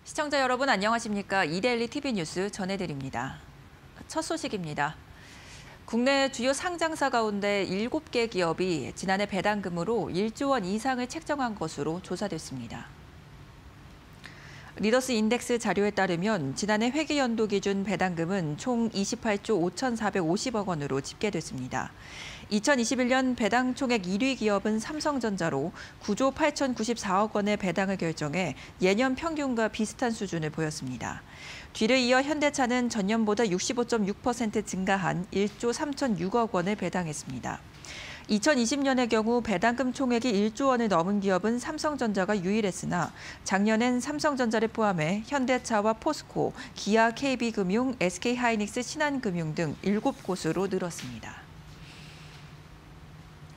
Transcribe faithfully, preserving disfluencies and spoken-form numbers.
시청자 여러분 안녕하십니까? 이데일리 티비 뉴스 전해드립니다. 첫 소식입니다. 국내 주요 상장사 가운데 일곱 개 기업이 지난해 배당금으로 일조 원 이상을 책정한 것으로 조사됐습니다. 리더스 인덱스 자료에 따르면 지난해 회계연도 기준 배당금은 총 이십팔조 오천사백오십억 원으로 집계됐습니다. 이천이십일 년 배당 총액 일 위 기업은 삼성전자로 구조 팔천구십사억 원의 배당을 결정해 예년 평균과 비슷한 수준을 보였습니다. 뒤를 이어 현대차는 전년보다 육십오 점 육 퍼센트 증가한 일조 삼천육억 원을 배당했습니다. 이천이십 년의 경우 배당금 총액이 일조 원을 넘은 기업은 삼성전자가 유일했으나 작년엔 삼성전자를 포함해 현대차와 포스코, 기아 케이비금융, 에스케이하이닉스 신한금융 등 일곱 곳으로 늘었습니다.